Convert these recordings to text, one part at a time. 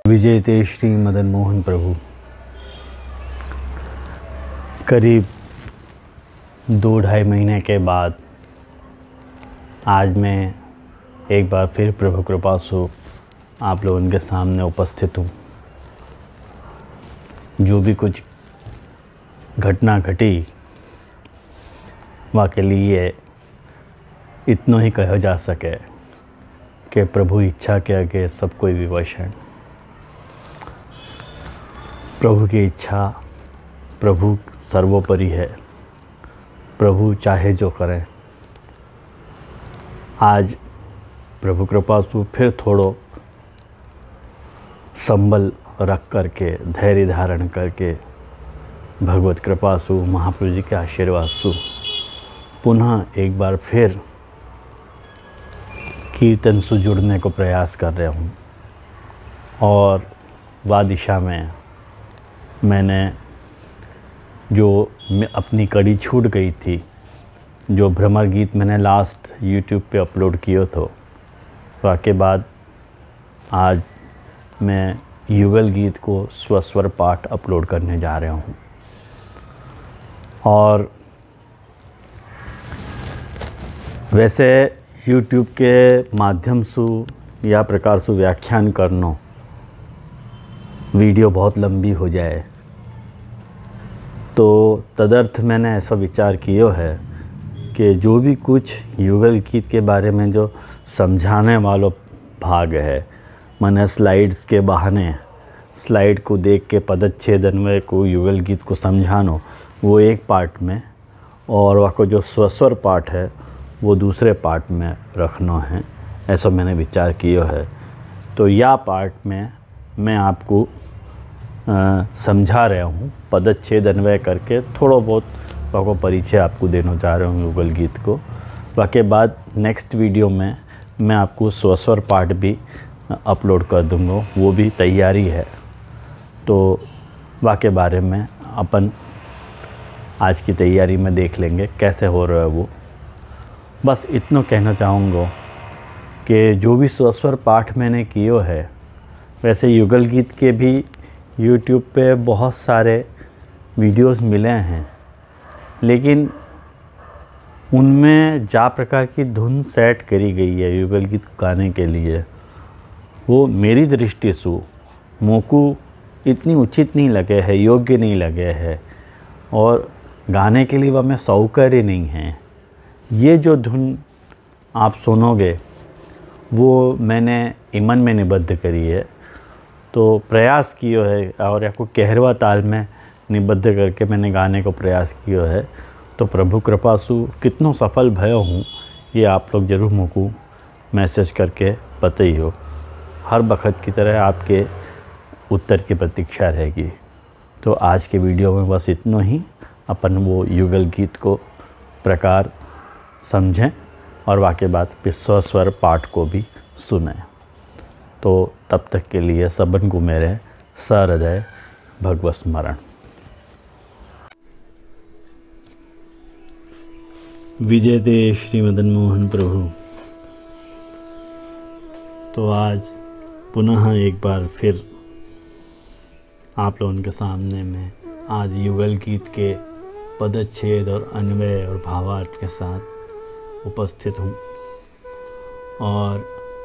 विजयते श्री मदन मोहन प्रभु। करीब 2-2.5 महीने के बाद आज मैं एक बार फिर प्रभु कृपा से आप लोगों के सामने उपस्थित हूँ। जो भी कुछ घटना घटी वहाँ के लिए इतना ही कहा जा सके कि प्रभु इच्छा के आगे सब कोई विवश है। प्रभु की इच्छा, प्रभु सर्वोपरि है। प्रभु चाहे जो करें। आज प्रभु कृपा से फिर थोड़ो संबल रख करके, धैर्य धारण करके, भगवत कृपा से, महाप्रभु जी के आशीर्वाद से पुनः एक बार फिर कीर्तन से जुड़ने को प्रयास कर रहा हूँ। और वह दिशा में मैंने जो अपनी कड़ी छूट गई थी, जो भ्रमर गीत मैंने लास्ट यूट्यूब पे अपलोड किया था, उसके बाद आज मैं युगल गीत को स्वस्वर पाठ अपलोड करने जा रहा हूँ। और वैसे यूट्यूब के माध्यम से या प्रकार से व्याख्यान करना वीडियो बहुत लंबी हो जाए, तो तदर्थ मैंने ऐसा विचार किया है कि जो भी कुछ युगल गीत के बारे में जो समझाने वाला भाग है, मैंने स्लाइड्स के बहाने स्लाइड को देख के पदच्छेद अन्वय को युगल गीत को समझानो, वो एक पार्ट में, और वह को जो स्वस्वर पाठ है वो दूसरे पार्ट में रखना है। ऐसा मैंने विचार किया है। तो यह पार्ट में मैं आपको समझा रहा हूँ, पदच्छेद अन्वय करके थोड़ा बहुत को परिचय आपको देना चाह रहा हूँ युगल गीत को। उसके बाद नेक्स्ट वीडियो में मैं आपको स्वस्वर पाठ भी अपलोड कर दूँगा, वो भी तैयारी है। तो वाके बारे में अपन आज की तैयारी में देख लेंगे कैसे हो रहा है वो। बस इतना कहना चाहूँगा कि जो भी स्वस्वर पाठ मैंने किया है, वैसे युगल गीत के भी यूट्यूब पे बहुत सारे वीडियोस मिले हैं, लेकिन उनमें जा प्रकार की धुन सेट करी गई है युगल गीत गाने के लिए, वो मेरी दृष्टि से मोको इतनी उचित नहीं लगे है, योग्य नहीं लगे है, और गाने के लिए वह में सौकर्य नहीं है। ये जो धुन आप सुनोगे वो मैंने इमन में निबद्ध करी है, तो प्रयास किया है और या को कहरवा ताल में निबद्ध करके मैंने गाने को प्रयास किया है। तो प्रभु कृपा से कितना सफल भयो हूँ ये आप लोग ज़रूर मुझको मैसेज करके बताई हो। हर वक्त की तरह आपके उत्तर की प्रतीक्षा रहेगी। तो आज के वीडियो में बस इतना ही, अपन वो युगल गीत को प्रकार समझें और वाके बाद स्वस्वर पाठ को भी सुनें। तो तब तक के लिए सबन को मेरे सहृदय भगवत स्मरण। विजयते श्री मदन मोहन प्रभु। तो आज पुनः एक बार फिर आप लोगों के सामने में आज युगल गीत के पदच्छेद और अन्वय और भावार्थ के साथ उपस्थित हूँ। और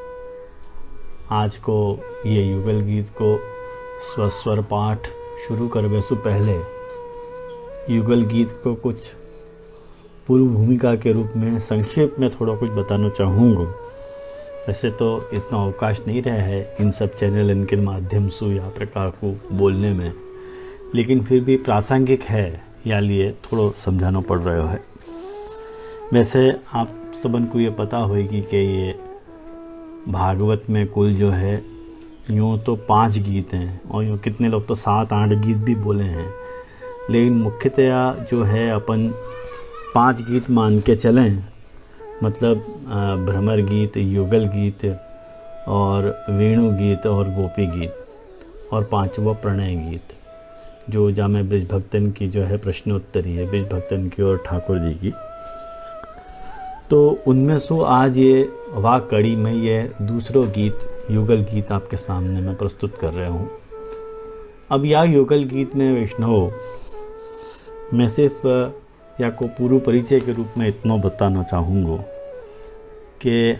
आज को ये युगल गीत को स्वस्वर पाठ शुरू करने से पहले युगल गीत को कुछ पूर्व भूमिका के रूप में संक्षेप में थोड़ा कुछ बताना चाहूँगा। वैसे तो इतना अवकाश नहीं रहा है इन सब चैनल इनके माध्यम से या प्रकार को बोलने में, लेकिन फिर भी प्रासंगिक है या लिए थोड़ा समझाना पड़ रहा है। वैसे आप सबन को ये पता होगी कि ये भागवत में कुल जो है यूँ तो 5 गीत हैं, और यूँ कितने लोग तो 7-8 गीत भी बोले हैं, लेकिन मुख्यतया जो है अपन 5 गीत मान के चलें। मतलब भ्रमर गीत, युगल गीत और वेणु गीत और गोपी गीत, और 5वां प्रणय गीत, जो जामे ब्रिज भक्तन की जो है प्रश्नोत्तरी है, ब्रिज भक्तन की और ठाकुर जी की। तो उनमें से आज ये वाह कड़ी में ये दूसरा गीत युगल गीत आपके सामने मैं प्रस्तुत कर रहा हूँ। अब यह युगल गीत में वैष्णव मैं सिर्फ या को पूर्व परिचय के रूप में इतना बताना चाहूँगा कि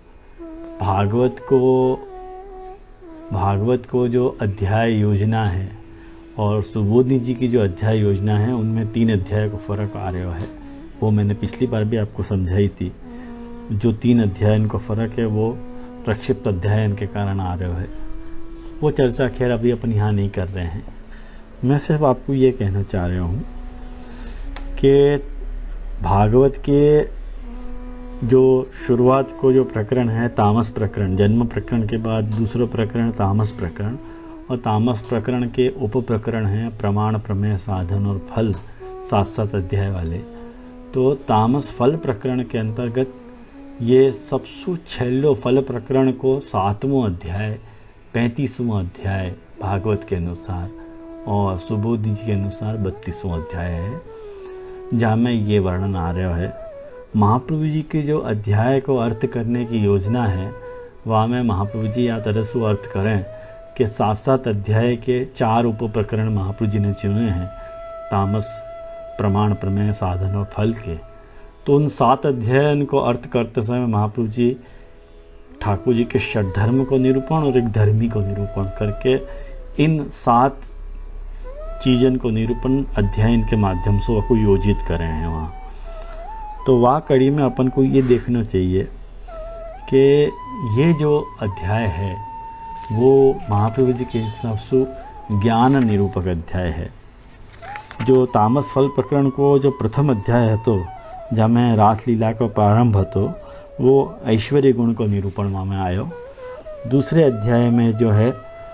भागवत को जो अध्याय योजना है और सुबोधनी जी की जो अध्याय योजना है, उनमें 3 अध्याय का फ़र्क आ रहा है। वो मैंने पिछली बार भी आपको समझाई थी। जो 3 अध्यायन का फ़र्क है वो प्रक्षिप्त अध्ययन के कारण आ रहा है। वो चर्चा खैर अभी अपन यहाँ नहीं कर रहे हैं। मैं सिर्फ आपको ये कहना चाह रहा हूँ कि भागवत के जो शुरुआत को जो प्रकरण है तामस प्रकरण, जन्म प्रकरण के बाद दूसरा प्रकरण तामस प्रकरण, और तामस प्रकरण के उप प्रकरण हैं प्रमाण, प्रमेय, साधन और फल, 7-7 अध्याय वाले। तो तामस फल प्रकरण के अंतर्गत ये सबसे छेल्लो फल प्रकरण को 7वां अध्याय, 35वां अध्याय भागवत के अनुसार और सुबोधनी जी के अनुसार 32वां अध्याय है, जहाँ में ये वर्णन आ रहा है। महाप्रभु जी के जो अध्याय को अर्थ करने की योजना है, वहाँ में महाप्रभु जी या तरह से अर्थ करें कि 7-7 अध्याय के 4 उप प्रकरण महाप्रभु जी ने चुने हैं, तामस, प्रमाण, प्रमेय, साधन और फल के। तो उन 7 अध्यायन को अर्थ करते समय महाप्रभु जी ठाकुर जी के षड्धर्म को निरूपण और एक धर्मी को निरूपण करके इन 7 चीज़न को निरूपण अध्ययन के माध्यम से वह को योजित कर रहे हैं वहाँ। तो वह कड़ी में अपन को ये देखना चाहिए कि ये जो अध्याय है वो महाप्रभु जी के हिसाब से ज्ञान निरूपक अध्याय है। जो तामस फल प्रकरण को जो प्रथम अध्याय है तो जहाँ में रासलीला का प्रारंभ હતો वो ऐश्वर्य गुण को निरूपण में आयो। दूसरे अध्याय में जो है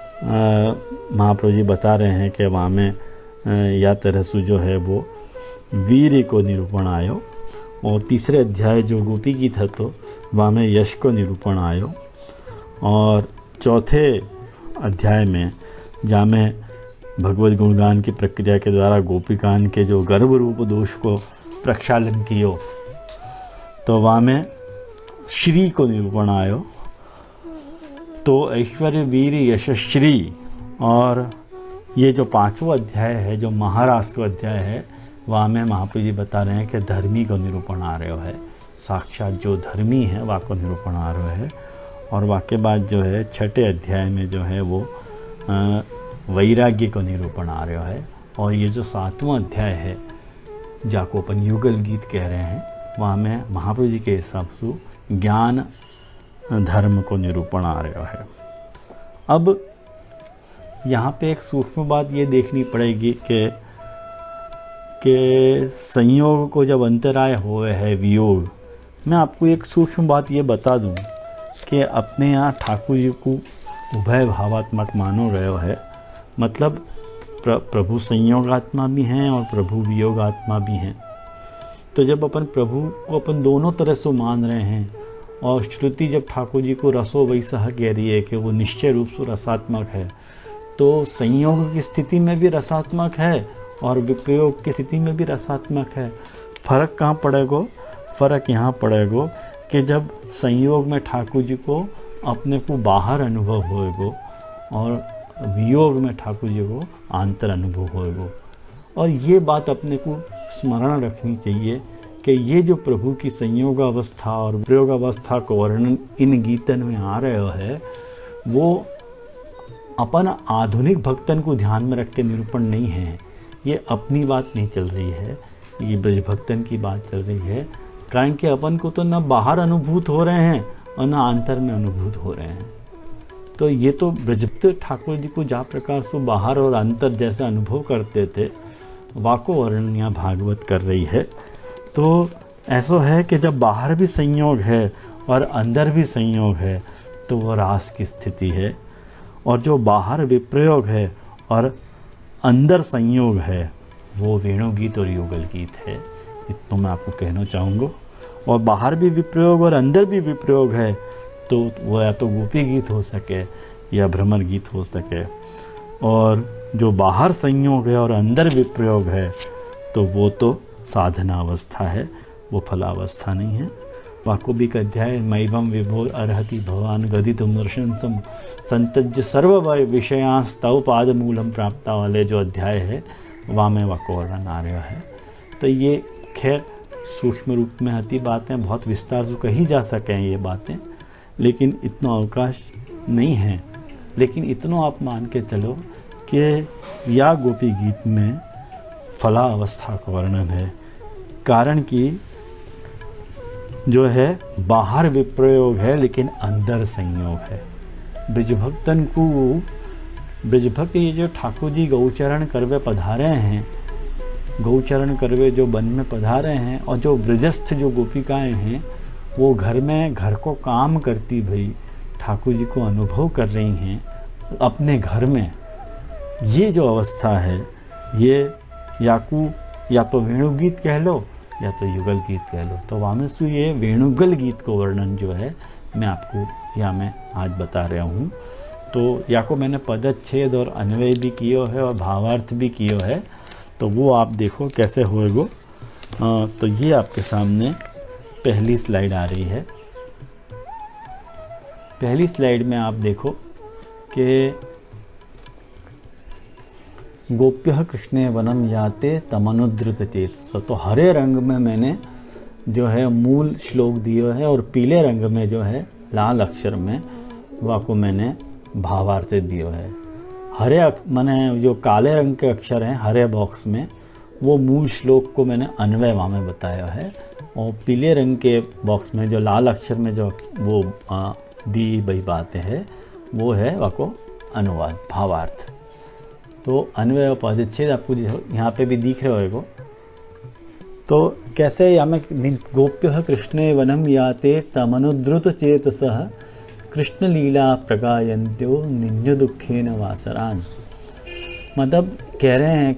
महाप्रभु जी बता रहे हैं कि वहाँ में या तरह से जो है वो वीर को निरूपण आयो। और तीसरे अध्याय जो गोपी गीत है तो वहाँ में यश को निरूपण आयो। और चौथे अध्याय में जहाँ में भगवत गुणगान की प्रक्रिया के द्वारा गोपिकान के जो गर्भ रूप दोष को प्रक्षालन कियो, तो वहाँ में श्री को निरूपण आयो। तो ऐश्वर्य, वीर, यशश्री। और ये जो 5वां अध्याय है, जो महाराष्ट्र अध्याय है, वहाँ में महाप्रभु जी बता रहे हैं कि धर्मी को निरूपण आ रहा है। साक्षात जो धर्मी है वहाँ को निरूपण आ रहा है। और वहाँ के बाद जो है 6ठे अध्याय में जो है वो वैराग्य को निरूपण आ रहा है। और ये जो 7वां अध्याय है जाको अपन युगल गीत कह रहे हैं, वहाँ में महाप्रभु जी के हिसाब से ज्ञान धर्म को निरूपण आ रहा है। अब यहाँ पे एक सूक्ष्म बात ये देखनी पड़ेगी कि संयोग को जब अंतराय हुए है वियोग, मैं आपको एक सूक्ष्म बात ये बता दूं कि अपने यहाँ ठाकुर जी को उभय भावात्मक मानो गयो है। मतलब प्रभु संयोगात्मा भी हैं और प्रभु वियोगात्मा भी हैं। तो जब अपन प्रभु को अपन दोनों तरह से मान रहे हैं और श्रुति जब ठाकुर जी को रसो वैसा कह रही है कि वो निश्चय रूप से रसात्मक है, तो संयोग की स्थिति में भी रसात्मक है और विप्रयोग की स्थिति में भी रसात्मक है। फर्क कहाँ पड़ेगा? फर्क यहाँ पड़ेगा कि जब संयोग में ठाकुर जी को अपने को बाहर अनुभव होएगो और वियोग में ठाकुर जी को आंतर अनुभव होएगो। और ये बात अपने को स्मरण रखनी चाहिए कि ये जो प्रभु की संयोग अवस्था और प्रयोग अवस्था को वर्णन इन गीतन में आ रहा है, वो अपन आधुनिक भक्तन को ध्यान में रख के निरूपण नहीं है। ये अपनी बात नहीं चल रही है, ये ब्रज भक्तन की बात चल रही है। कारण कि अपन को तो न बाहर अनुभूत हो रहे हैं और न अंतर में अनुभूत हो रहे हैं। तो ये तो ब्रजभक्त ठाकुर जी को जा प्रकार से बाहर और अंतर जैसे अनुभव करते थे, वाको वर्णन यहाँ भागवत कर रही है। तो ऐसा है कि जब बाहर भी संयोग है और अंदर भी संयोग है तो वो रास की स्थिति है। और जो बाहर विप्रयोग है और अंदर संयोग है वो वेणुगीत और युगल गीत है। इतना मैं आपको कहना चाहूँगा। और बाहर भी विप्रयोग और अंदर भी विप्रयोग है तो वो या तो गोपी गीत हो सके या भ्रमर गीत हो सके। और जो बाहर संयोग है और अंदर विप्रयोग है तो वो तो साधना अवस्था है, वो फलावस्था नहीं है। वाकोबिक अध्याय मैवम विभोर अर्हति भगवान गदितुम दर्शन संतज्य सर्व विषयांस्तव पाद मूलम प्राप्ता वाले जो अध्याय है वहाँ में वाको वर्णन आ रहा है। तो ये खैर सूक्ष्म रूप में आती बातें, बहुत विस्तार से कही जा सकें ये बातें, लेकिन इतना अवकाश नहीं है। लेकिन इतना आप मान के चलो कि या गोपी गीत में फला अवस्था का वर्णन है, कारण कि जो है बाहर विप्रयोग है लेकिन अंदर संयोग है। ब्रजभक्तन को ब्रजभक्त ये जो ठाकुर जी गौचरण करवे पधारे हैं, गौचरण करवे जो वन में पधारे हैं, और जो ब्रजस्थ जो गोपिकाएं हैं वो घर में घर को काम करती भाई ठाकुर जी को अनुभव कर रही हैं अपने घर में। ये जो अवस्था है ये या तो वेणुगीत कह लो या तो युगल गीत कह लो। तो वामेशु ये वेणुगल गीत को वर्णन जो है मैं आपको यहाँ मैं आज बता रहा हूँ। तो या को मैंने पदच्छेद और अन्वय भी कियो है और भावार्थ भी कियो है, तो वो आप देखो कैसे होएगो। तो ये आपके सामने पहली स्लाइड आ रही है। पहली स्लाइड में आप देखो कि गोप्य कृष्णे वनम याते तमनुद्रत चेत। तो हरे रंग में मैंने जो है मूल श्लोक दिया है और पीले रंग में जो है लाल अक्षर में वाको मैंने भावार्थ दियो है। हरे मैंने जो काले रंग के अक्षर हैं हरे बॉक्स में वो मूल श्लोक को मैंने अन्वय वहाँ में बताया है, और पीले रंग के बॉक्स में जो लाल अक्षर में जो वो दी गई बातें हैं वो है वाको अनुवाद भावार्थ। तो अन्वय और पदच्छेद आपको यहाँ पे भी दिख रहे होगा। तो कैसे या में गोप्य कृष्णे वनम याते तमनुद्रुत चेतसः कृष्ण लीला प्रगायन्त्यो निन्य दुखेन वासरान। मतलब कह रहे हैं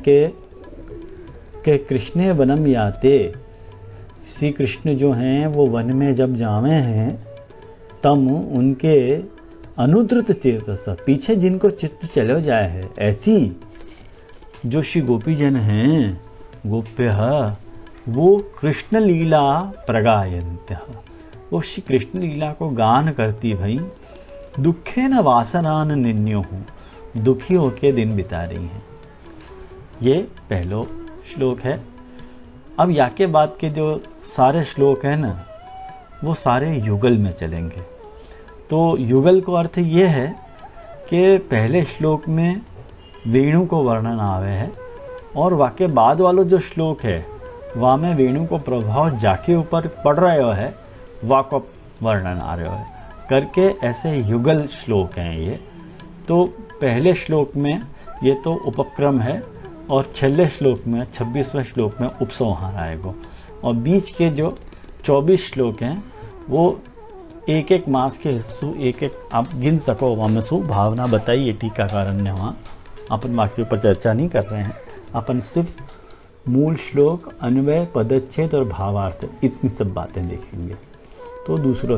कि कृष्णे वनम याते, श्री कृष्ण जो हैं वो वन में जब जावे हैं तम उनके अनुद्रुत चेतस, पीछे जिनको चित्त चले जाए है, ऐसी जो श्री गोपीजन हैं गोप्य वो कृष्ण लीला प्रगायन्त्य, वो श्री कृष्ण लीला को गान करती भाई दुखे न वासनान निन्यो हूँ, दुखी होके दिन बिता रही हैं। ये पहलो श्लोक है। अब या के बाद के जो सारे श्लोक हैं ना वो सारे युगल में चलेंगे। तो युगल को अर्थ ये है कि पहले श्लोक में वेणु को वर्णन आवे है और वाके बाद वालों जो श्लोक है वहाँ में वेणु को प्रभाव जाके ऊपर पड़ रहे है, वा को वर्णन आ रहे है करके ऐसे युगल श्लोक हैं ये। तो पहले श्लोक में ये तो उपक्रम है और छल्ले श्लोक में 26वें श्लोक में उपसंहार आएगा, और बीच के जो 24 श्लोक हैं वो एक एक मास के हिस्सों एक एक आप गिन सको वहाँ में सु भावना बताइए टीकाकारन ने। वहाँ अपन वाक्यों पर चर्चा नहीं कर रहे हैं, अपन सिर्फ मूल श्लोक अन्वय पदच्छेद और भावार्थ इतनी सब बातें देखेंगे। तो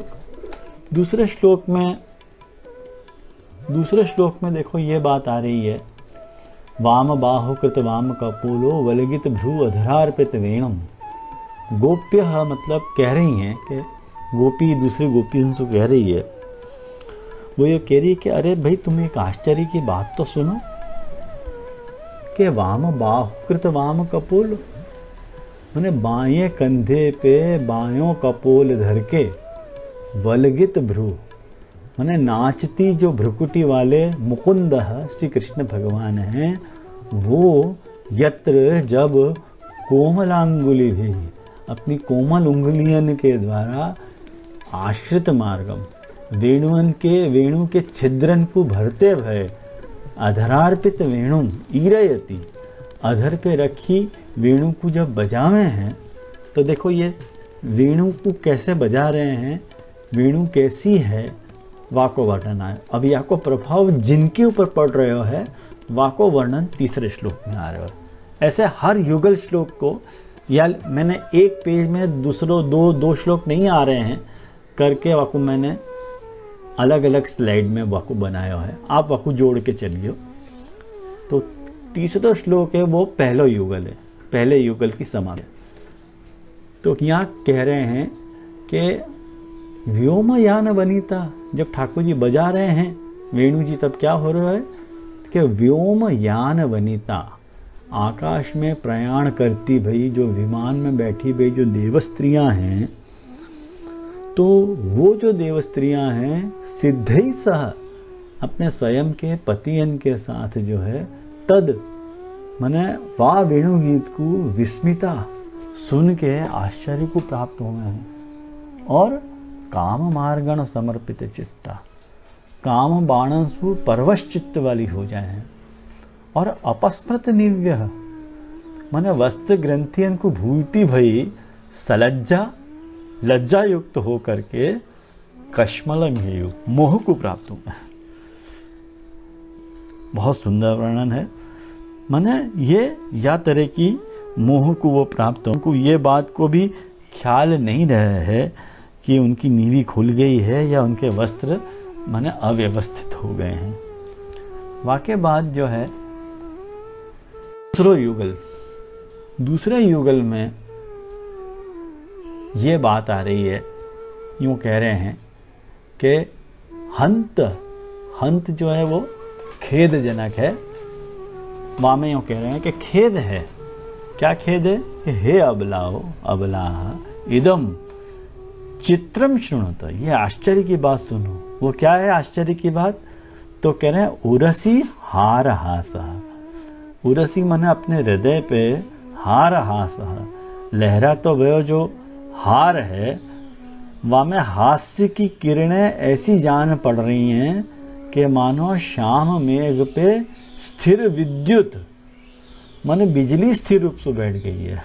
दूसरे श्लोक में देखो ये बात आ रही है, वाम बाहु कृत वाम कपोलो वलगित भ्रू अधरार्पित वेणुम। गोप्य मतलब कह रही हैं कि गोपी दूसरी गोपी उनसे कह रही है, वो ये कह रही है कि अरे भाई तुम एक आश्चर्य की बात तो सुनो कि वाम बाहुकृत वाम कपोल, मैंने बाएं कंधे पे बायों कपोल धर के वलगित भ्रू, मैंने नाचती जो भ्रुकुटी वाले मुकुंद श्री कृष्ण भगवान हैं वो यत्र जब कोमलांगुली भी अपनी कोमल उंगलियन के द्वारा आश्रित मार्गम वेणु के छिद्रन को भरते भय अधरार्पित वेणुम ईरयति, अधर पे रखी वेणु को जब बजावे हैं तो देखो ये वेणु को कैसे बजा रहे हैं, वेणु कैसी है वाको वर्णन आए। अब या को प्रभाव जिनके ऊपर पड़ रहे है वाको वर्णन तीसरे श्लोक में आ रहे हो। ऐसे हर युगल श्लोक को या मैंने एक पेज में दो श्लोक नहीं आ रहे हैं करके वाको मैंने अलग अलग स्लाइड में वाको बनाया है, आप वाको जोड़ के चलिए। तो तीसरा श्लोक है वो पहलो युगल है, पहले युगल की समाप्ति। तो यहाँ कह रहे हैं कि व्योमयान वनिता, जब ठाकुर जी बजा रहे हैं वेणु जी, तब क्या हो रहा है कि व्योमयान वनिता, आकाश में प्रयाण करती भई, जो विमान में बैठी भई जो देवस्त्रियां हैं, तो वो जो देवस्त्रियां हैं सिद्ध ही सह अपने स्वयं के पतियन के साथ जो है तद माने वाह वेणु गीत को विस्मिता सुन के आश्चर्य को प्राप्त हो गए हैं और काम मार्गण समर्पित चित्ता, काम बाणसु परवश चित्त वाली हो जाए और अपस्मृत निव्य माने वस्त्र ग्रंथियन को भूलती भई सलज्जा लज्जा युक्त हो करके कश्मल मोह को प्राप्त हो। बहुत सुंदर वर्णन है। माने ये या तरह की मोह को वो प्राप्त हो, उनको ये बात को भी ख्याल नहीं रहा है कि उनकी नीवी खुल गई है या उनके वस्त्र माने अव्यवस्थित हो गए हैं। वाके बाद जो है दूसरे युगल में ये बात आ रही है, यूं कह रहे हैं कि हंत जो है वो खेदजनक है। वहां में यूं कह रहे हैं कि खेद है। क्या खेद है कि हे अबला इदम चित्रम शृणुत, ये आश्चर्य की बात सुनो। वो क्या है आश्चर्य की बात? तो कह रहे हैं उरसी हार हासा, उरसी माने अपने हृदय पे हार हासा, लहरा तो वह जो हार है वहां में हास्य की किरणें ऐसी जान पड़ रही हैं कि मानो शाम मेघ पे स्थिर विद्युत माने बिजली स्थिर रूप से बैठ गई है।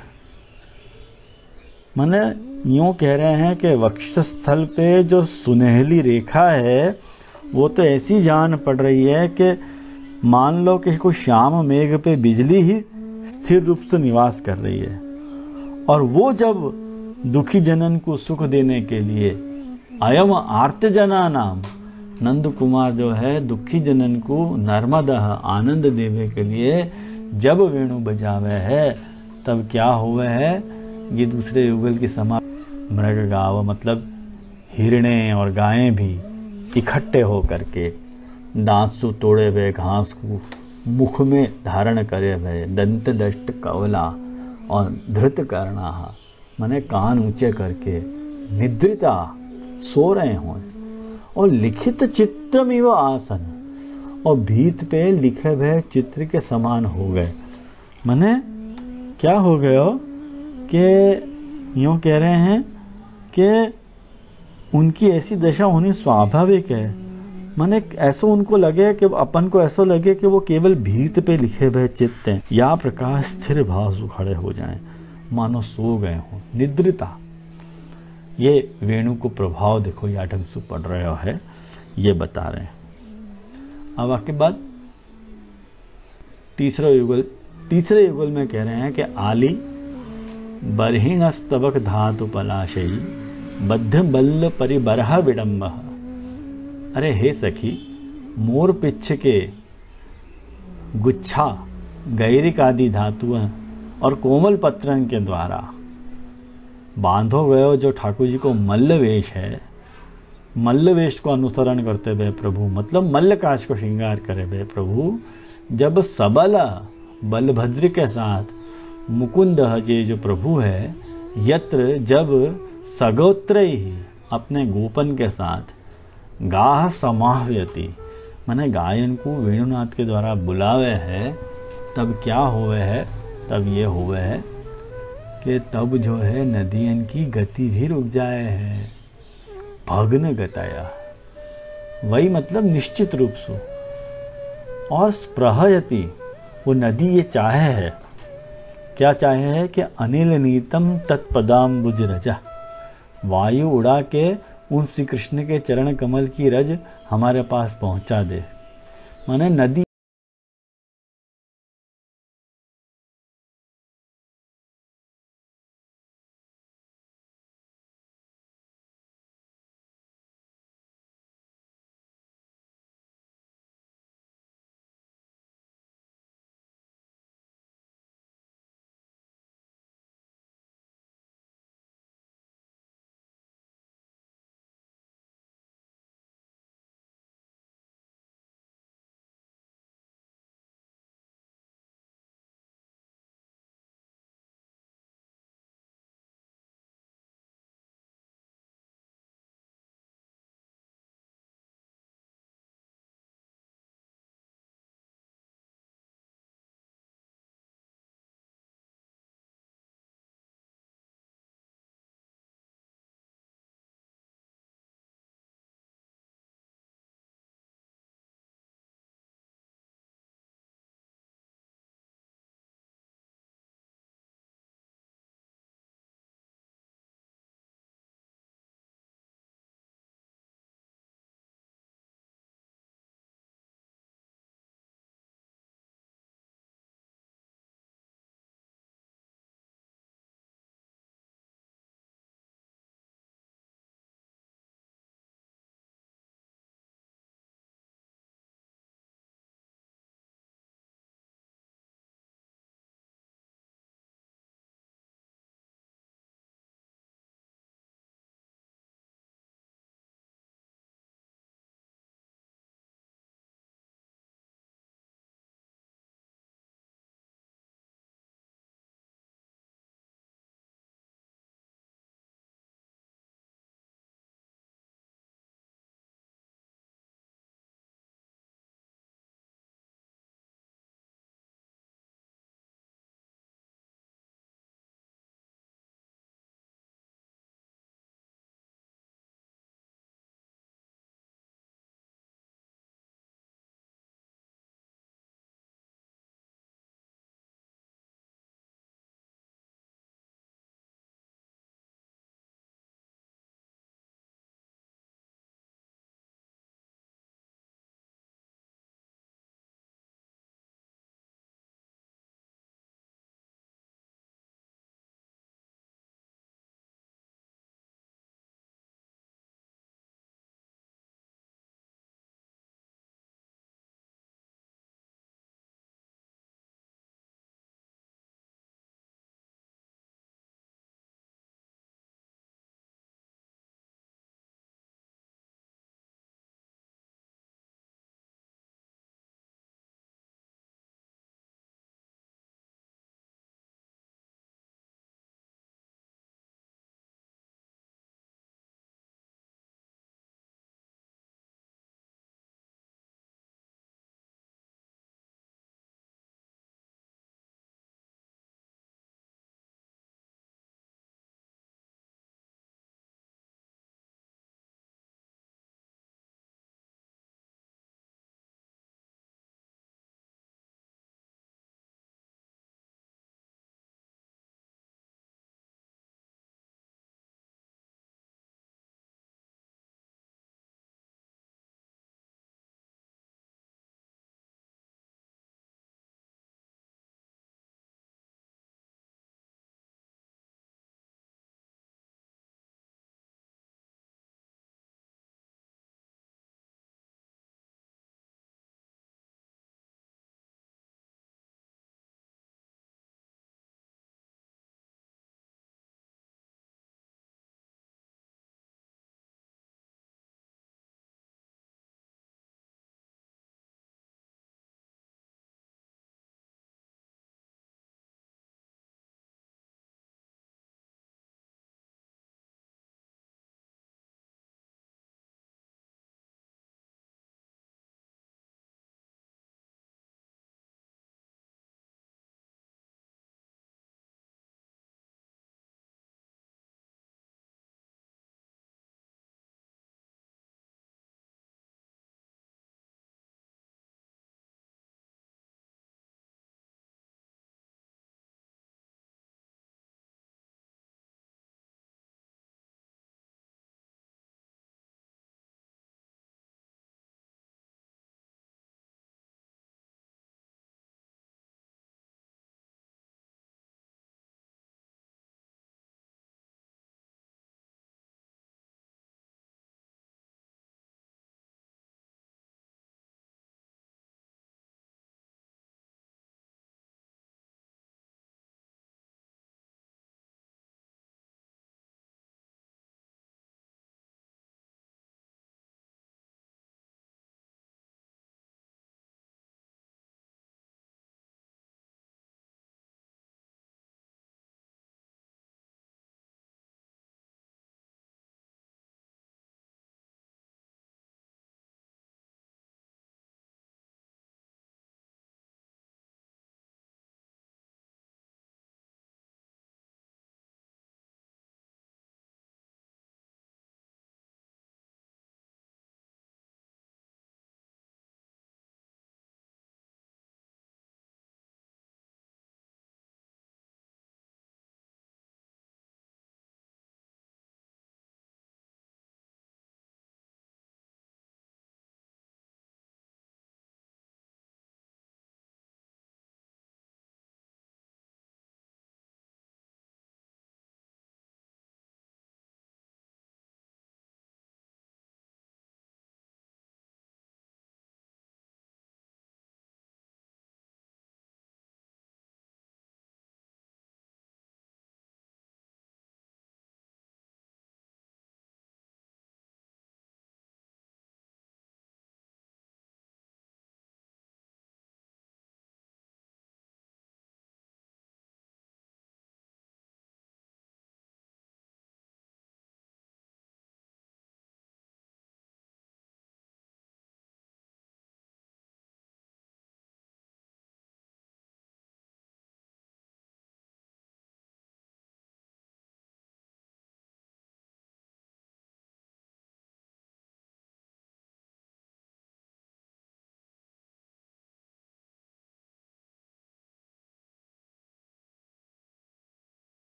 माने यूं कह रहे हैं कि वक्षस्थल पे जो सुनहली रेखा है वो तो ऐसी जान पड़ रही है कि मान लो कि कोई शाम मेघ पे बिजली ही स्थिर रूप से निवास कर रही है। और वो जब दुखी जनन को सुख देने के लिए अयम आर्त जना नाम, नंद कुमार जो है दुखी जनन को नर्मदा आनंद देवे के लिए जब वेणु बजावे है, तब क्या हुए है, ये दूसरे युगल की समा मृग गाव मतलब हिरणे और गायें भी इकट्ठे हो करके दांत से तोड़े हुए घास को मुख में धारण करे हुए दंत दष्ट कवला और धृत करना माने कान ऊंचे करके निद्रिता सो रहे हों और लिखित चित्रमिव आसन, और भीत पे लिखे हुए चित्र के समान हो गए। माने क्या हो गए हो कि यूं कह रहे हैं कि उनकी ऐसी दशा होनी स्वाभाविक है। माने ऐसा उनको लगे कि अपन को ऐसा लगे कि वो केवल भीत पे लिखे हुए चित्त हैं, या प्रकाश स्थिर भाव से खड़े हो जाएं, मानो सो गए हों, निद्रिता। ये वेणु को प्रभाव देखो या ढंग से पड़ रहा है, ये बता रहे हैं। अब आके बाद तीसरे युगल में कह रहे हैं कि आली बरहीण स्तबक धातु पलाशयी बद्ध बल्ल परिबरह विडम्ब। अरे हे सखी, मोर पिच्छ के गुच्छा गैरिक आदि धातुओं और कोमल पत्रन के द्वारा बांधो गयो जो ठाकुर जी को मल्लवेश है, मल्लवेश को अनुसरण करते हुए प्रभु मतलब मल्लकाश को श्रृंगार करे हुए प्रभु जब सबला बलभद्र के साथ मुकुंद जे जो प्रभु है, यत्र जब सगोत्र ही अपने गोपन के साथ गाह समाहयति माने गायन को वेणुनाथ के द्वारा बुलावे है, तब क्या हुए है, तब ये हुए है कि तब जो है नदियन की गति भी रुक जाए है, भग्न गताया, वही मतलब निश्चित रूप से। और स्प्रहयति, वो नदी ये चाहे है, क्या चाहे है कि अनिल नीतम तत्पदाम्बुज रजा, वायु उड़ा के उन श्री कृष्ण के चरण कमल की रज हमारे पास पहुंचा दे। माने नदी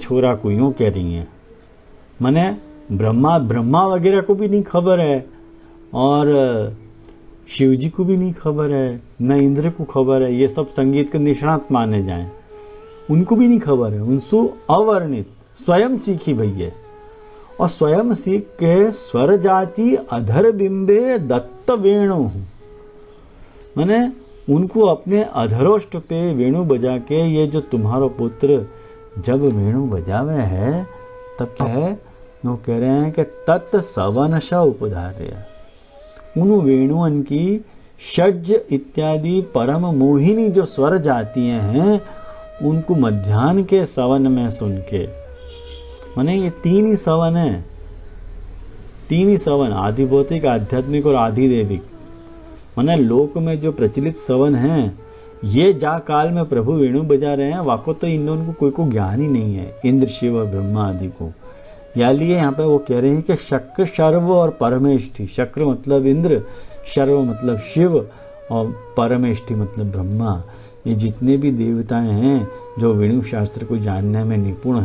छोरा को, यूँ कह रही हैं। माने ब्रह्मा वगैरह को भी नहीं खबर है, और शिव जी को भी नहीं खबर है, न इंद्र को खबर है। ये सब संगीत के निष्णात माने जाएं, उनको भी नहीं खबर है। उनसे अवर्णित स्वयं सीखी भैया, और स्वयं सीख के स्वर जाति अधर बिंबे दत्त वेणु, माने उनको अपने अधरोष्ट पे वेणु बजा के, ये जो तुम्हारा पुत्र जब वेणु बजावे है तब है, वो कह रहे हैं कि तत् सवनश उपधार्य, उन वेणुअन की षड्ज इत्यादि परम मोहिनी जो स्वर जातियां हैं, उनको मध्याह्न के सवन में सुन के, माने ये तीन ही सवन है, तीन ही सवन, आदि भौतिक, आध्यात्मिक और आदि देविक। माने लोक में जो प्रचलित सवन हैं, ये जा काल में प्रभु वेणु बजा रहे हैं, वाको तो इन लोगों को कोई को ज्ञान ही नहीं है, इंद्र शिव ब्रह्मा आदि को। या लिए यहाँ पे वो कह रहे हैं कि शक्र शर्व और परमेष्ठि, शक्र मतलब इंद्र, शर्व मतलब शिव, और परमेष्ठि मतलब ब्रह्मा, ये जितने भी देवताएं हैं जो वेणु शास्त्र को जानने में निपुण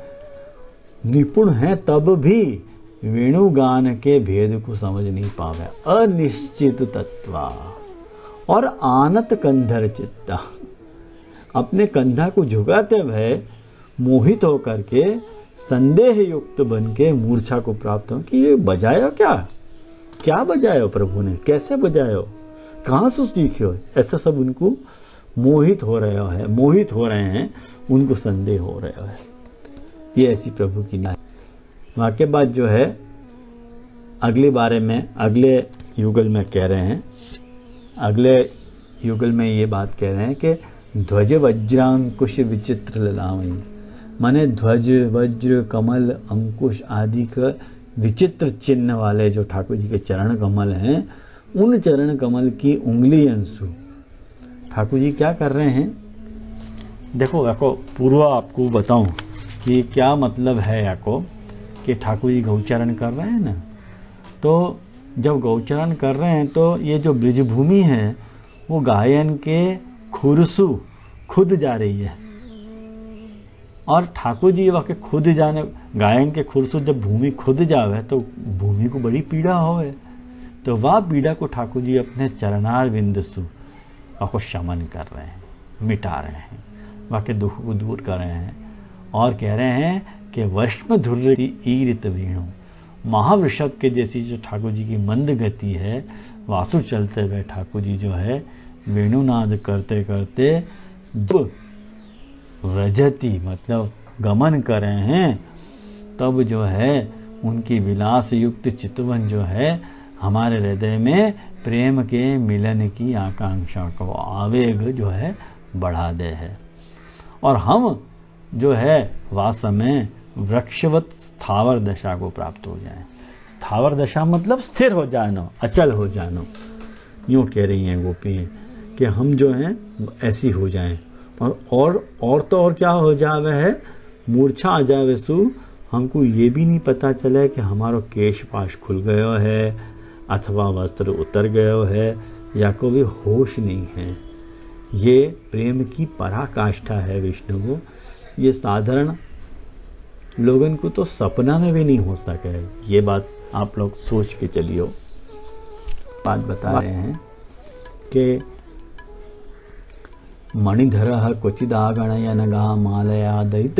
हैं, तब भी वेणु गान के भेद को समझ नहीं पावे। अनिश्चित तत्वा और आनत कंधर चित्ता, अपने कंधा को झुकाते हुए मोहित होकर के संदेह युक्त बन के मूर्छा को प्राप्त हो कि ये बजायो क्या बजायो प्रभु ने, कैसे बजायो, कहाँ से सीखे, ऐसा सब उनको मोहित हो रहे हैं, उनको संदेह हो रहा है। ये ऐसी प्रभु की ना। वहाँ के बाद जो है अगले बारे में, अगले युगल में कह रहे हैं, अगले युगल में ये बात कह रहे हैं कि ध्वज वज्रांकुश विचित्र ललामयी, माने ध्वज वज्र कमल अंकुश आदि का विचित्र चिन्ह वाले जो ठाकुर जी के चरण कमल हैं, उन चरण कमल की उंगली अंशु ठाकुर जी क्या कर रहे हैं। देखो पूर्व आपको बताऊं कि क्या मतलब है याको कि ठाकुर जी गौचरण कर रहे हैं ना, तो जब गौचरण कर रहे हैं तो ये जो ब्रिजभूमि है वो गायन के खुरसु खुद जा रही है, और ठाकुर जी वाके खुद जाने, गायन के खुरसु जब भूमि खुद जावे तो भूमि को बड़ी पीड़ा होवे, तो वह पीड़ा को ठाकुर जी अपने चरणार बिंदसु को शमन कर रहे हैं, मिटा रहे हैं, वाके दुख को दूर कर रहे हैं, और कह रहे हैं कि वश्म धुर्री ईरित वेणु, महावृषभ के जैसी जो ठाकुर जी की मंद गति है, वासु चलते हुए ठाकुर जी जो है वेणुनाद करते करते जब व्रजति मतलब गमन कर रहे हैं, तब जो है उनकी विलास युक्त चितवन जो है हमारे हृदय में प्रेम के मिलन की आकांक्षा को, आवेग जो है बढ़ा दे है, और हम जो है वास में वृक्षवत स्थावर दशा को प्राप्त हो जाए। स्थावर दशा मतलब स्थिर हो जानो, अचल हो जानो, यूँ कह रही हैं गोपी कि हम जो हैं ऐसी हो जाएं, और तो और क्या हो जावे है, मूर्छा आ जावे सु, हमको ये भी नहीं पता चले कि हमारो केश पाश खुल गयो है अथवा वस्त्र उतर गयो है, या को भी होश नहीं है। ये प्रेम की पराकाष्ठा है विष्णु को, ये साधारण लोगन को तो सपना में भी नहीं हो सके। ये बात आप लोग सोच के चलियो। बात बता रहे हैं कि मणिधर क्वचिदागणय नगा मालया दैत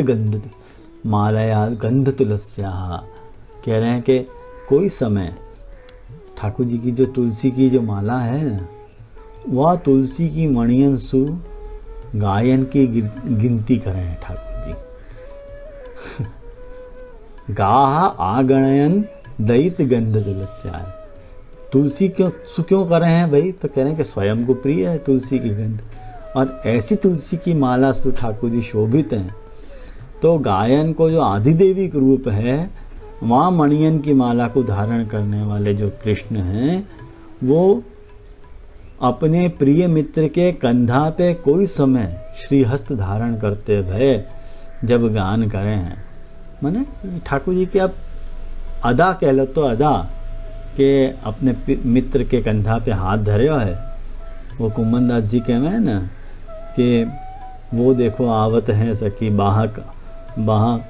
गंध तुलस्या, कह रहे हैं कि कोई समय ठाकुर जी की जो तुलसी की जो माला है ना, वह तुलसी की मणियंसु गायन की गिनती कर रहे हैं ठाकुर जी। गाह आगणयन दैत गंध तुलस्या, तुलसी क्यों कर रहे हैं भाई, तो कह रहे हैं कि स्वयं को प्रिय है तुलसी की गंध, और ऐसी तुलसी की माला से ठाकुर जी शोभित हैं। तो गायन को जो आदिदेविक रूप है, वहाँ मणियन की माला को धारण करने वाले जो कृष्ण हैं, वो अपने प्रिय मित्र के कंधा पे कोई समय श्रीहस्त धारण करते हुए जब गान करें हैं, माने ठाकुर जी की आप अदा कह लो तो अदा के अपने मित्र के कंधा पे हाथ धरे है। वो कुम्मन दास जी कह ना कि वो देखो आवत हैं सखी बाह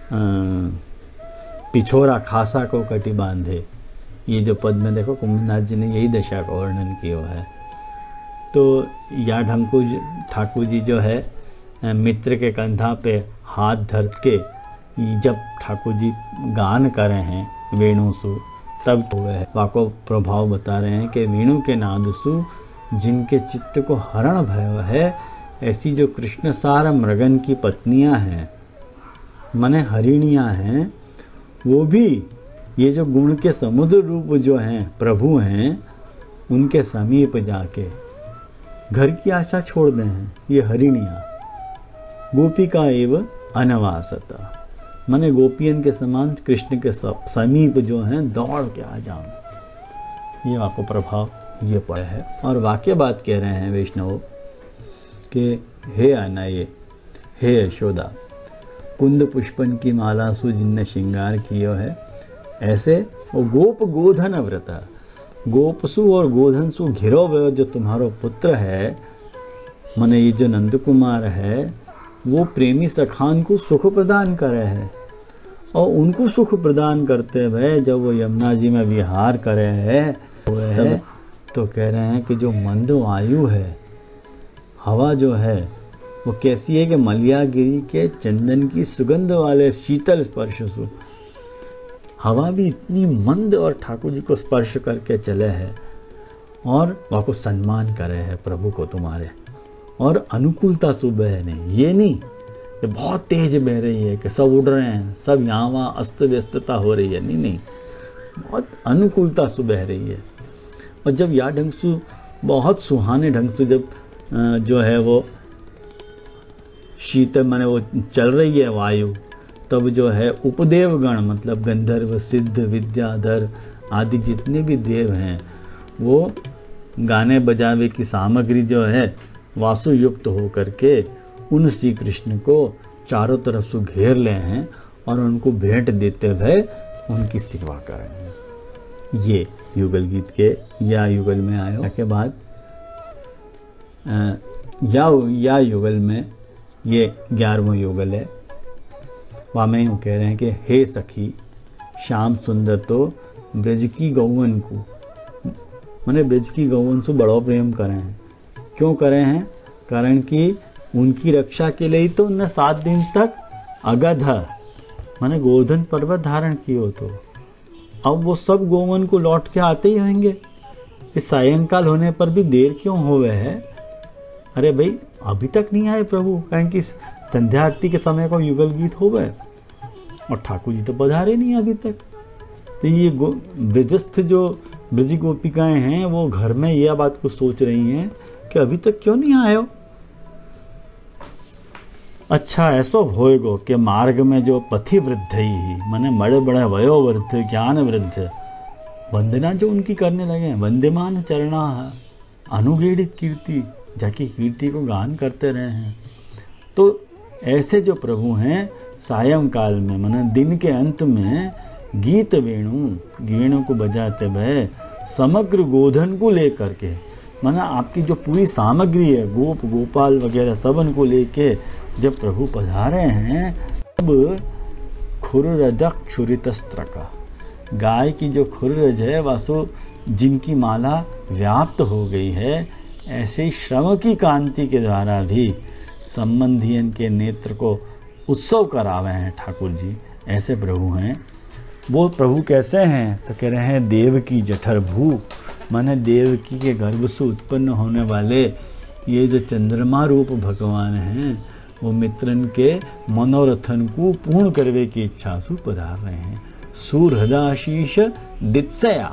पिछोरा खासा को कटी बांधे, ये जो पद में देखो कुंभनाथ जी ने यही दशा का वर्णन किया है। तो या ठाकुर जी जो है मित्र के कंधा पे हाथ धर के जब ठाकुर जी गान कर रहे हैं वेणु सु, तब हुए है वाको प्रभाव बता रहे हैं कि वेणु के नाद सु जिनके चित्त को हरण भयो है, ऐसी जो कृष्ण सार मृगन की पत्नियां हैं, माने हरिणियां हैं, वो भी ये जो गुण के समुद्र रूप जो हैं प्रभु हैं, उनके समीप जाके घर की आशा छोड़ दे हैं। ये हरिणियां गोपिका एवं अनवासता, माने गोपियन के समान कृष्ण के समीप जो हैं दौड़ के आ जाओ। ये आपको प्रभाव ये पड़ा है। और वाक्य बात कह रहे हैं वैष्णव कि हे अनये, हे यशोदा, कुंद पुष्पन की माला सु जिनने श्रृंगार किया है, ऐसे वो गोप गोधन व्रता, गोपसु और गोधन सु घिरो हुए जो तुम्हारो पुत्र है, माने ये जो नंद कुमार है, वो प्रेमी सखान को सुख प्रदान करे है। और उनको सुख प्रदान करते हुए जब वो यमुना जी में विहार करे है तो कह रहे हैं कि जो मंद वायु है, हवा जो है, वो कैसी है कि मलियागिरी के चंदन की सुगंध वाले शीतल स्पर्श से हवा भी इतनी मंद और ठाकुर जी को स्पर्श करके चले है और वहाँ को सम्मान करे है प्रभु को तुम्हारे। और अनुकूलता सुबह है नहीं, ये नहीं ये बहुत तेज बह रही है कि सब उड़ रहे हैं, सब यहाँ वहाँ अस्त व्यस्तता हो रही है, नहीं, बहुत अनुकूलता से बह रही है। और जब या ढंग से बहुत सुहाने ढंग से जब जो है वो शीतल माने वो चल रही है वायु, तब जो है उपदेवगण मतलब गंधर्व सिद्ध विद्याधर आदि जितने भी देव हैं, वो गाने बजावे की सामग्री जो है वासु युक्त हो करके उन श्री कृष्ण को चारों तरफ से घेर ले हैं और उनको भेंट देते हुए उनकी सेवा कर रहे हैं। ये युगल गीत के या युगल में आयो के बाद या युगल में ये 11वां युगल है। वहाँ में यूँ कह रहे हैं कि हे सखी श्याम सुंदर तो ब्रज की गौवन को, मैंने ब्रज की गौवन से बड़ा प्रेम करे हैं। क्यों करे हैं? कारण कि उनकी रक्षा के लिए तो उनने 7 दिन तक अगध माने गोवर्धन पर्वत धारण किए। तो अब वो सब गोवन को लौट के आते ही होंगे। इस सायंकाल होने पर भी देर क्यों हो गए है? अरे भाई अभी तक नहीं आए प्रभु, कारण कि संध्या आरती के समय को युगल गीत हो गए और ठाकुर जी तो पधारे नहीं अभी तक। तो ये ब्रजस्थ जो ब्रज गोपिकाएं हैं वो घर में यह बात को सोच रही हैं कि अभी तक क्यों नहीं आए हो। अच्छा ऐसो होएगो कि मार्ग में जो पथि वृद्ध ही माने बड़े बड़े वयोवृद्ध ज्ञान वृद्ध वंदना जो उनकी करने लगे, वंदमान चरणा अनुगीड़ित कीर्ति, जाकी कीर्ति को गान करते रहे हैं। तो ऐसे जो प्रभु हैं सायंकाल में माने दिन के अंत में गीत वेणु को बजाते हुए समग्र गोधन को लेकर के, माना आपकी जो पूरी सामग्री है गोप गोपाल वगैरह सबन को लेके जब प्रभु पधारे हैं, तब खुररजक क्षुरितस्त्र का गाय की जो खुररज है वासु जिनकी माला व्याप्त हो गई है, ऐसे श्रम की कांति के द्वारा भी संबंधियन के नेत्र को उत्सव करावे हैं ठाकुर जी। ऐसे प्रभु हैं। वो प्रभु कैसे हैं? तो कह रहे हैं देव की जठर भू, माने देवकी के गर्भ से उत्पन्न होने वाले ये जो चंद्रमा रूप भगवान हैं, वो मित्रन के मनोरथन को पूर्ण करने की इच्छा से पधार रहे हैं। सुहृदाशीष दित्सया,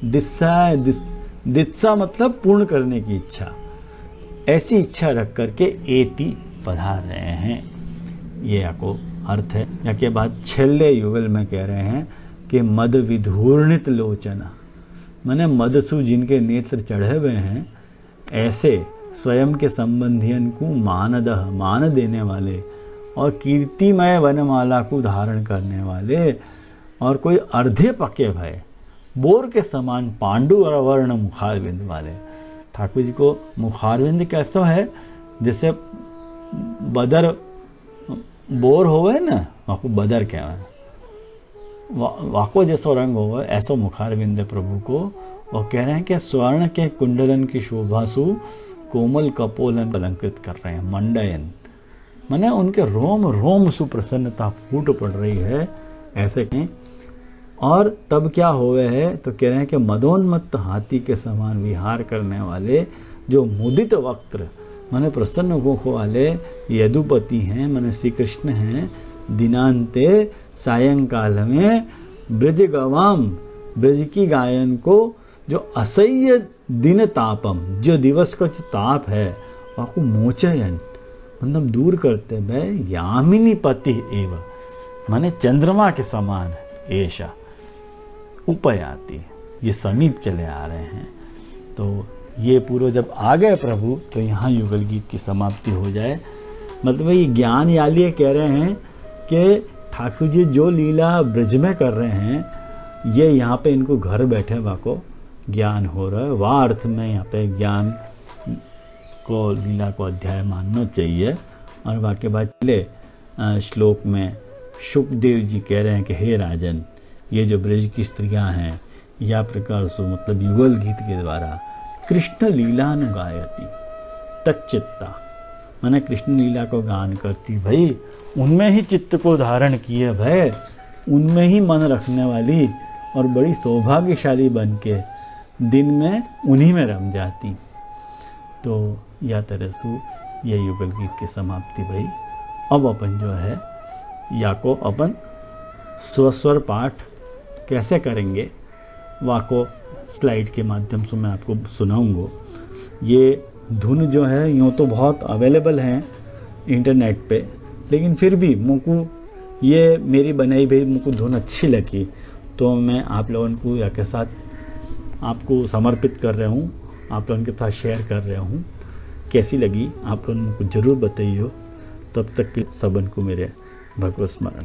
दित्सा मतलब पूर्ण करने की इच्छा, ऐसी इच्छा रख करके एति पधार रहे हैं। ये आपको अर्थ है। या के बाद छेल्ले युगल में कह रहे हैं कि मद विधूर्णित लोचना, माने मदसु जिनके नेत्र चढ़े हुए हैं, ऐसे स्वयं के संबंधियन को मानदह मान देने वाले और कीर्तिमय वनमाला को धारण करने वाले और कोई अर्धे पके भय बोर के समान पांडु और वर्ण मुखारविंद वाले। ठाकुर जी को मुखारविंद कैसा है? जैसे बदर बोर होवे ना, वाको बदर कहवाय। वाको जैसो रंग हो ऐसो मुखारविंद है प्रभु को। और कह रहे हैं कि स्वर्ण के कुंडलन की शोभा सु कोमल कपोलन अलंकृत कर रहे हैं। मंडयन माने उनके रोम रोम सुप्रसन्नता फूट पड़ रही है ऐसे कहें। और तब क्या हुए है तो कह रहे हैं कि मदोन्मत्त हाथी के समान विहार करने वाले जो मुदित वक्त्र माने प्रसन्न मुख वाले यदुपति हैं माने श्री कृष्ण हैं। दिनांते सायंकाल में ब्रज गवाम ब्रज की गायन को जो असह्य दिन तापम जो दिवस का जो ताप है वह मोचयन मतलब दूर करते भय यामिनी पति एव माने चंद्रमा के समान ऐसा उपयाति ये समीप चले आ रहे हैं। तो ये पूर्व जब आ गए प्रभु तो यहाँ युगल गीत की समाप्ति हो जाए। मतलब ये ज्ञान यालिए कह रहे हैं कि ठाकुर जी जो लीला ब्रज में कर रहे हैं ये यहाँ पे इनको घर बैठे वाको ज्ञान हो रहा है। वाह अर्थ में यहाँ पे ज्ञान को लीला को अध्याय मानना चाहिए। और वाक्य बाद चले श्लोक में शुकदेव जी कह रहे हैं कि हे राजन ये जो ब्रज की स्त्रियां हैं या प्रकार से मतलब युगल गीत के द्वारा कृष्ण लीलानुगायती तच्चित्ता माने कृष्ण लीला को गान करती भाई उनमें ही चित्त को धारण किए भय उनमें ही मन रखने वाली और बड़ी सौभाग्यशाली बन के दिन में उन्हीं में रम जाती। तो या तरसु ये युगल गीत की समाप्ति भाई। अब अपन जो है या को अपन स्वस्वर पाठ कैसे करेंगे वाको स्लाइड के माध्यम से मैं आपको सुनाऊंगा। ये धुन जो है यूँ तो बहुत अवेलेबल हैं इंटरनेट पे लेकिन फिर भी मुझको ये मेरी बनाई हुई मुझको धुन अच्छी लगी तो मैं आप लोगों को या के साथ आपको समर्पित कर रहा हूँ। आप लोगों के साथ शेयर कर रहा हूँ। कैसी लगी आप लोगों को ज़रूर बताइए। तब तक के सबन को मेरे भगवत स्मरण।